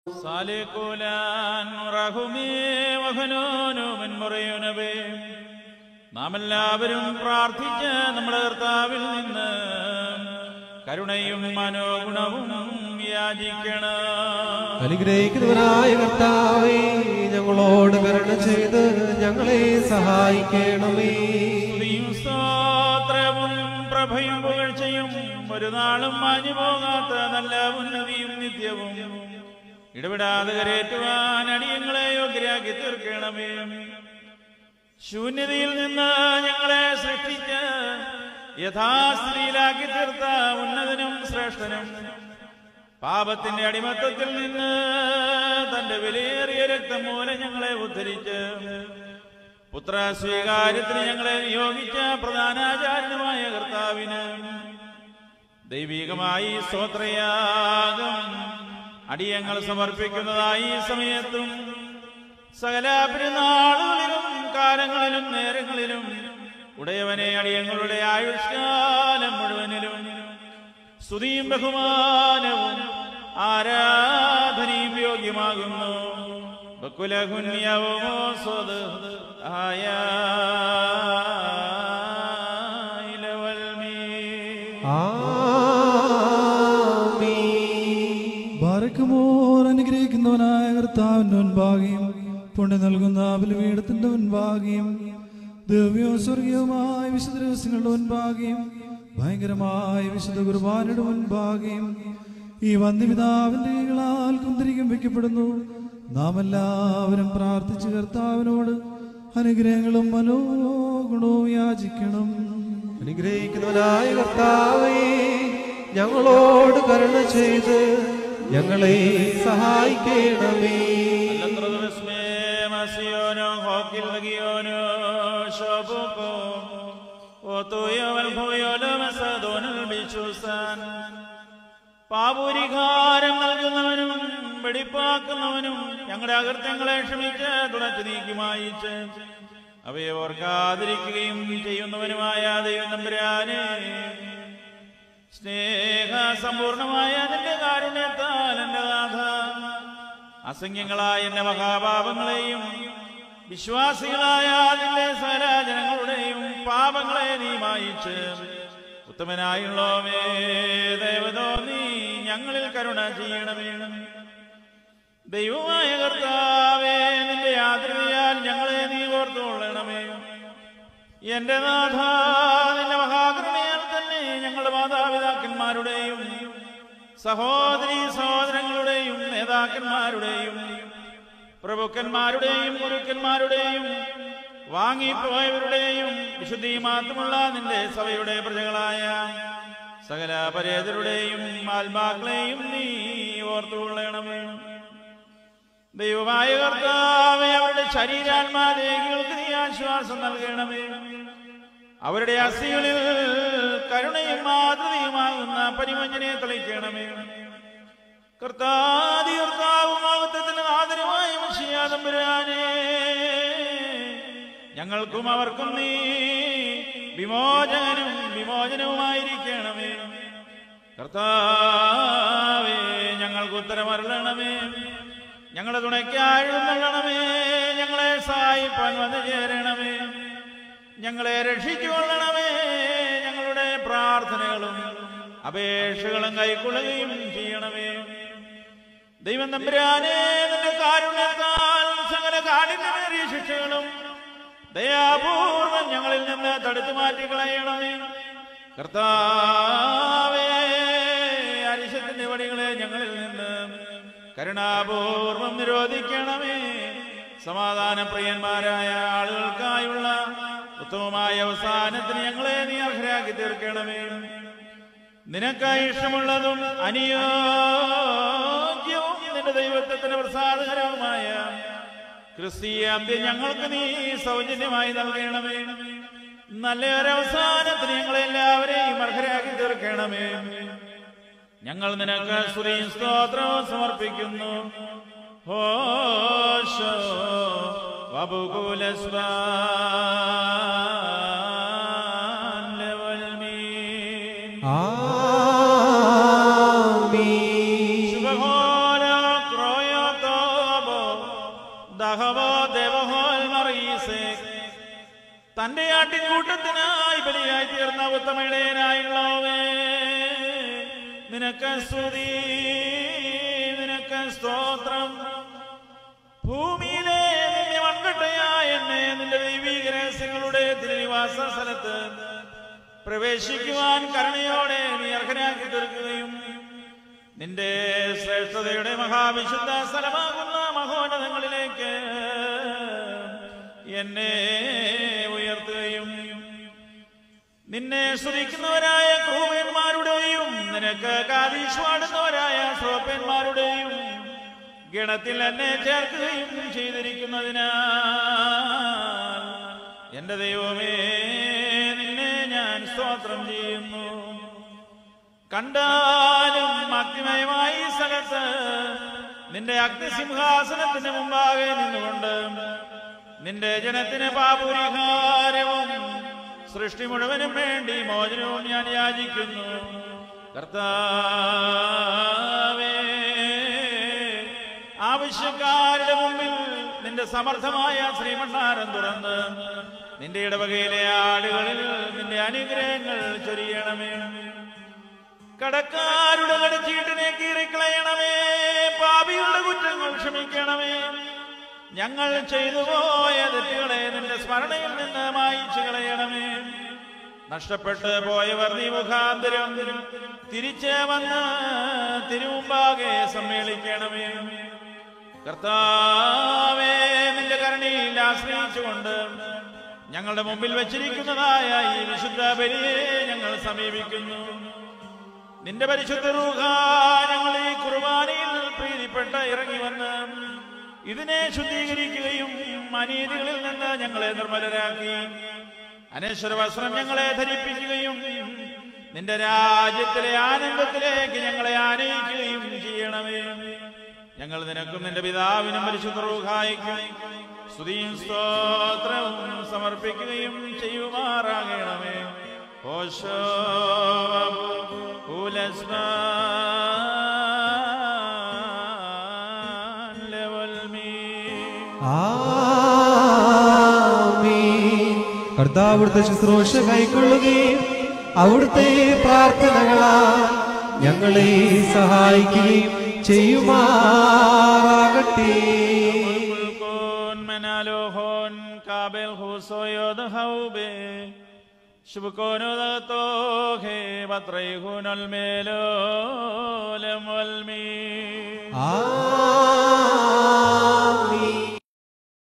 നാം എല്ലാവരും പ്രാർത്ഥിച്ച് നമ്മുടെ കർത്താവിൽ നിന്ന് കരുണയും മനോഗുണവും യാചിക്കണം. അനുഗ്രഹിക്കുന്നവനായ കർത്താവേ, ഞങ്ങളോട് കരുണ ചെയ്ത് ഞങ്ങളെ സഹായിക്കണമേ. സ്തോത്രവും പ്രഭയും പുകഴ്ചയും ഒരു നാളും മാഞ്ഞു പോകാത്ത നല്ല ഉന്നതിയും നിത്യവും ഇടപെടാതെ കരേറ്റുവാൻ അടിയങ്ങളെ യോഗ്യരാക്കി തീർക്കണമേ. ശൂന്യതയിൽ നിന്ന് ഞങ്ങളെ സൃഷ്ടിച്ച് യഥാസ്ഥിതിയിലാക്കി തീർത്ത ഉന്നതനും ശ്രേഷ്ഠനും പാപത്തിന്റെ അടിമത്തത്തിൽ നിന്ന് തന്റെ വിലയേറിയ രക്തം മൂലം ഞങ്ങളെ ഉദ്ധരിച്ച് പുത്ര സ്വീകാര്യത്തിന് ഞങ്ങളെ നിയോഗിച്ച പ്രധാനാചാര്യനുമായ കർത്താവിന് ദൈവികമായി സ്തോത്രയാഗം അടിയങ്ങൾ സമർപ്പിക്കുന്നതായി ഈ സമയത്തും സകല പെരുന്നാളുകളിലും കാലങ്ങളിലും നേരങ്ങളിലും ഉടയവനെ അടിയങ്ങളുടെ ആയുഷ്കാലം മുഴുവനിലും സ്തുതിയും ബഹുമാനവും ആരാധനയും യോഗ്യമാകുന്നു. ബക്കുലഹുന്യവമോ സ്വത് ആയ അനുഗ്രഹിക്കുന്നവനായ കർത്താവിന്റെ മുൻപാകെയും പുണ്യം നൽകുന്ന ബലിപീഠത്തിന്റെ മുൻപാകെയും ദിവ്യവും സ്വർഗീയവുമായ വിശുദ്ധ ദിവസങ്ങളുടെ മുൻപാകെയും ഭയങ്കരമായ വിശുദ്ധ കുർബാനയുടെ മുൻപാകെയും ഈ വന്ധ്യപിതാവിന്റെ കൈകളാൽ കുന്തിരിക്കം വയ്ക്കപ്പെടുന്നു. നാം എല്ലാവരും പ്രാർത്ഥിച്ച് കർത്താവിനോട് അനുഗ്രഹങ്ങളും മനോഗുണവും യാചിക്കണം. അനുഗ്രഹിക്കുന്നവനായ കർത്താവേ, ഞങ്ങളോട് കരുണ ചെയ്ത് ഞങ്ങളെ സഹായിക്കണമേ. പാപപരിഹാരം നൽകുന്നവനും വെടിപ്പാക്കുന്നവനും ഞങ്ങളുടെ അകൃത്യങ്ങളെ ക്ഷമിച്ച് തുടച്ചു നീക്കി മായിച്ച് അവയെ ഓർക്കാതിരിക്കുകയും ചെയ്യുന്നവനുമായ ദൈവം തമ്പുരാനെ, സ്നേഹസമ്പൂർണമായ നിന്റെ കാരുണ്യത്താൽ എന്റെ നാഥ അസംഖ്യങ്ങളായ എന്റെ മഹാപാപങ്ങളെയും വിശ്വാസികളായ നിന്റെ സകല ജനങ്ങളുടെയും പാപങ്ങളെ നീ മായിച്ച് ഉത്തമനായുള്ളവേ ദൈവതോ നീ ഞങ്ങളിൽ കരുണ ചെയ്യണമേ. ദൈവമായ കർത്താവേ, നിന്റെ ആദരയാൽ ഞങ്ങളെ നീ ഓർത്തുകൊള്ളണമേ. എന്റെ നാഥ, നിന്റെ മഹാകരുണയാൽ തന്നെ ഞങ്ങളുടെ മാതാപിതാക്കന്മാരുടെയും സഹോദരീ സഹോദരങ്ങളുടെയും നേതാക്കന്മാരുടെയും പ്രഭുക്കന്മാരുടെയും ഗുരുക്കന്മാരുടെയും വാങ്ങിപ്പോയവരുടെയും വിശുദ്ധി മാത്രമുള്ള നിന്റെ സഭയുടെ പ്രജകളായ സകല പരേതരുടെയും ആത്മാക്കളെയും നീ ഓർത്തുകൊള്ളണമേ. ദൈവമായ കർത്താവേ, അവരുടെ ശരീരാത്മാദേഹികൾക്ക് നീ ആശ്വാസം നൽകണമേ. അവരുടെ അസ്ഥികളിൽ കരുണയും മാതൃകയുമാകുന്ന പരിമഞ്ജനെ തെളിക്കണമേ. കർത്താവും മഹത്വത്തിന് ആദരമായ മിശിഹാ തമ്പുരാനെ, ഞങ്ങൾക്കും അവർക്കും നീ വിമോചനവുമായിരിക്കണമേ. കർത്താവേ, ഞങ്ങൾക്ക് ഉത്തരമരുളണമേ. ഞങ്ങളുടെ തുണയ്ക്കായി എഴുന്നള്ളണമേ. ഞങ്ങളെ സഹായിപ്പാൻ വന്നു ചേരണമേ. ഞങ്ങളെ രക്ഷിച്ചുകൊള്ളണമേ. ഞങ്ങളുടെ പ്രാർത്ഥനകളും അപേക്ഷകളും കൈക്കൊള്ളുകയും ചെയ്യണമേ. ദൈവം തമ്പുരാനെ, നിന്റെ കാരുണ്യത്താൽ സകല കാഠിന്യമേറിയ ശിക്ഷകളും ദയാപൂർവം ഞങ്ങളിൽ നിന്ന് തടുത്തു മാറ്റിക്കളയണമേ. കർത്താവേ, അരിശത്തിന്റെ വടികളെ ഞങ്ങളിൽ നിന്ന് കരുണാപൂർവം നിരോധിക്കണമേ. സമാധാനപ്രിയന്മാരായ ആളുകൾക്കായുള്ള ഉത്തമമായ അവസാനത്തിന് ഞങ്ങളെ നീ അർഹരാക്കി തീർക്കണമേ. നിനക്കായി ഇഷ്ടമുള്ളതും അനുയോജ്യവും നിന്റെ ദൈവത്വത്തിന് പ്രസാദകരവുമായ ക്രിസ്തീയ അന്ത്യം ഞങ്ങൾക്ക് നീ സൗജന്യമായി നൽകണമേ. നല്ലൊരവസാനത്തിന് ഞങ്ങളെല്ലാവരെയും അർഹരാക്കി തീർക്കണമേ. ഞങ്ങൾ നിനക്ക് സ്തുതിയും സ്തോത്രവും സമർപ്പിക്കുന്നു. ഹോശോ ആമീൻ. ശുഭഹോര ക്രോയോ തന്റെ ആട്ടിൻകൂട്ടത്തിനായി ബലിയായി തീർന്ന ഉത്തമയുടേനായുള്ളവേ, നിനക്ക് സ്തുതി, നിനക്ക് സ്തോത്രം. ഭൂമിയിലെ നിന്റെ മൺകട്ടയായ എന്നെ നിന്റെ ദൈവീക രഹസ്യങ്ങളുടെ തിരുനിവാസ സ്ഥലത്ത് പ്രവേശിക്കുവാൻ കരുണയോടെ നീ അർഹനാക്കി തീർക്കുകയും നിന്റെ ശ്രേഷ്ഠതയുടെ മഹാവിശുദ്ധ സ്ഥലമാകുന്ന മഹോന്നതങ്ങളിലേക്ക് എന്നെ ഉയർത്തുകയും നിന്നെ സ്തുതിക്കുന്നവരായ ക്രൂവന്മാരുടെയും നിനക്ക് കാതീശ്വാടുന്നവരായ ശ്രോപ്പന്മാരുടെയും ഗണത്തിൽ എന്നെ ചേർക്കുകയും ചെയ്തിരിക്കുന്നതിനാൽ എന്റെ ദൈവമേ, നിന്നെ ഞാൻ സ്തോത്രം ചെയ്യുന്നു. കണ്ടാലും അഗ്നിമയമായ ഈ സ്ഥലത്ത് നിന്റെ അഗ്നിസിംഹാസനത്തിന് മുമ്പാകെ നിന്നുകൊണ്ട് നിന്റെ ജനത്തിന് പാപപരിഹാരവും സൃഷ്ടി മുഴുവനും വേണ്ടി മോചനവും ഞാൻ യാചിക്കുന്നു. കർത്താവേ, ആവശ്യക്കാരുടെ മുമ്പിൽ നിന്റെ സമർത്ഥമായ ശ്രീമണ്ഡാരം തുറന്ന് നിന്റെ ഇടവകയിലെ ആടുകളിൽ നിന്റെ അനുഗ്രഹങ്ങൾ ചൊരിയണമേ. കടക്കാരുടെ കടച്ചീട്ടിനെ കീറിക്കളയണമേ. പാപികളുടെ കുറ്റങ്ങൾ ക്ഷമിക്കണമേ. ഞങ്ങൾ ചെയ്തു പോയ തെറ്റുകളെ നിന്റെ സ്മരണയിൽ നിന്ന് മായിച്ചു കളയണമേ. നഷ്ടപ്പെട്ട് പോയവർ നീ മുഖാന്തരം തിരിച്ച് വന്ന് തിരുമുമ്പാകെ സമ്മേളിക്കണമേ. കർത്താവേ, നിന്റെ കരുണയിൽ ആശ്രയിച്ചുകൊണ്ട് ഞങ്ങളുടെ മുമ്പിൽ വെച്ചിരിക്കുന്നതായ ഈ വിശുദ്ധ ബലിയെ ഞങ്ങൾ സമീപിക്കുന്നു. നിന്റെ പരിശുദ്ധ റൂഹ ഞങ്ങൾ ഈ കുർബാനയിൽ പ്രീതിപ്പെട്ട് ഇറങ്ങി വന്ന് ഇതിനെ ശുദ്ധീകരിക്കുകയും അനീതികളിൽ നിന്ന് ഞങ്ങളെ നിർമ്മലരാക്കി അനശ്വര വസ്ത്രം ഞങ്ങളെ ധരിപ്പിക്കുകയും നിന്റെ രാജ്യത്തിലെ ആനന്ദത്തിലേക്ക് ഞങ്ങളെ ആനയിക്കുകയും ചെയ്യണമേ. ഞങ്ങൾ നിനക്കും നിന്റെ പിതാവിനും പരിശുദ്ധ റൂഹായിക്കും സ്തുതിയും സ്തോത്രവും സമർപ്പിക്കുകയും ചെയ്യുമാറാകണമേ. ഓശോ കർത്താവ് അവിടുത്തെ ശുശ്രൂഷ കൈക്കൊള്ളുകയും അവിടുത്തെ പ്രാർത്ഥനകളാൽ ഞങ്ങളെ സഹായിക്കുകയും ചെയ്യുമാറാകട്ടെ. ശുഭകോനോദത്തോഹേ പത്രൈഹുനൽ മേലോലം വൽമീ.